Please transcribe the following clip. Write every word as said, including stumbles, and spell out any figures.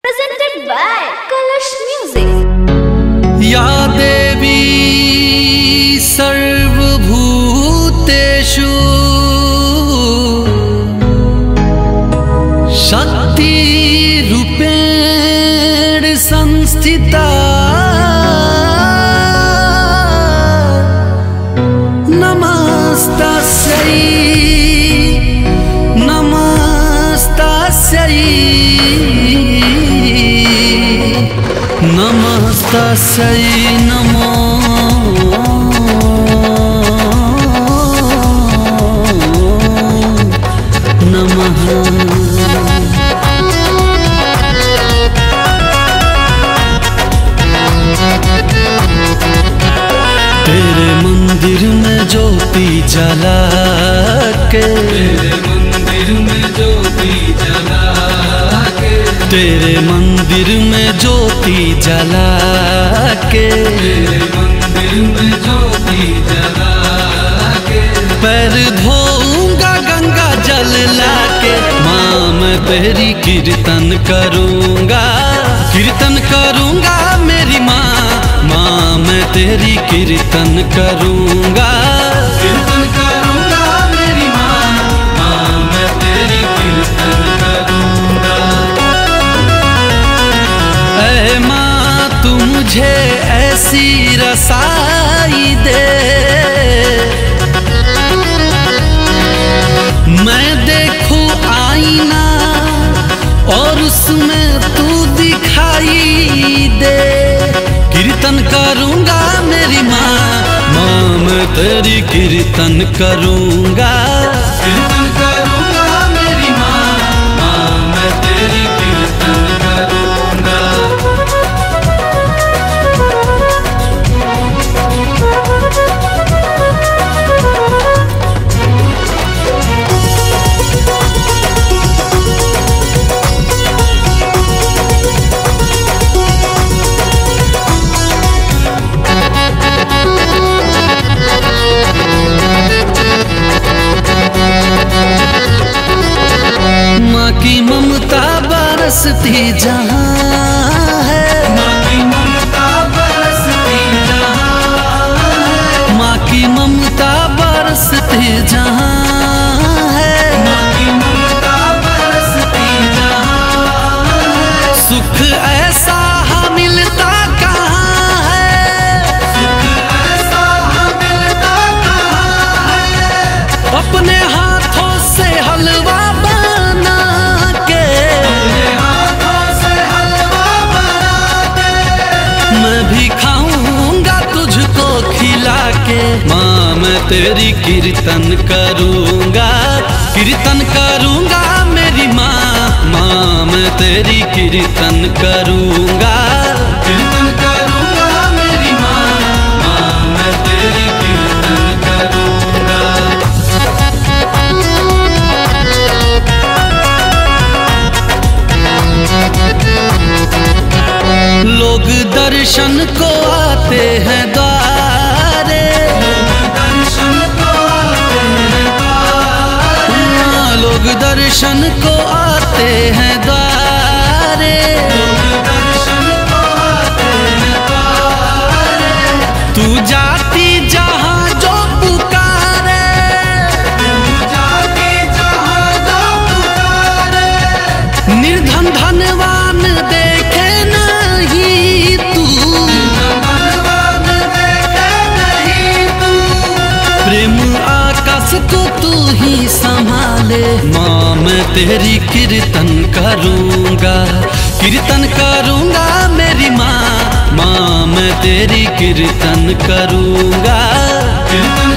Presented by Kalash Music. या देवी सर्वभूतेषु शक्तिरूपेण संस्थिता नमस्तस्यै नमस्तस्यै नमस्तस्यै नमो नमः। तेरे मंदिर में ज्योति जला के, तेरे मंदिर में ज्योति जला के, तेरे मंदिर में ज्योति जला के, तेरे मंदिर में ज्योति जला के, पैर धोऊंगा गंगा जल लाके, माँ मैं तेरी कीर्तन करूंगा, कीर्तन करूंगा मेरी माँ, माँ मैं तेरी कीर्तन करूंगा, कीर्तन करूंगा मेरी माँ, माँ मैं तेरी कीर्तन करूंगा। ऐ माँ तू मुझे ऐसी रसाई दे, मैं देखूं आईना और उसमें तू दिखाई दे, कीर्तन करूंगा मेरी माँ, माँ मैं तेरी कीर्तन करूंगा, कीर्तन करूंगा मेरी माँ, माँ मैं तेरी कीर्तन करूंगा। माँ की ममता बरसती जहाँ है, माँ की ममता बरसती जहाँ है, माँ की ममता बरसती जहाँ है, माँ की ममता बरसती जहाँ है, सुख ऐसा मिलता कहाँ है, सुख ऐसा मिलता कहाँ है, अपने हाथों से हलवा बना के, अपने हाथों से हलवा बना के, मैं भी खाऊंगा तुझको खिला के, माँ मैं तेरी कीर्तन करूंगा, कीर्तन करूंगा मेरी माँ, माँ मैं तेरी कीर्तन करूंगा, कीर्तन करूंगा मेरी माँ, माँ मैं तेरी कीर्तन करूंगा। लोग दर्शन को आते हैं द्वारे, दर्शन को आते हैं द्वारे, हाँ, लोग दर्शन को आते हैं द्वारे, दर्शन को आते हैं द्वारे, तू जाती जहाँ जो पुकारे, तू जाती जहाँ जो पुकारे, निर्धन धनवान देखे नहीं तू, धनवान देखे नहीं तू, प्रेम आकाश को तू ही संभाले, माँ मैं तेरी कीर्तन करूंगा, कीर्तन करूंगा मेरी माँ, माँ मैं तेरी कीर्तन करूंगा, कीर्तन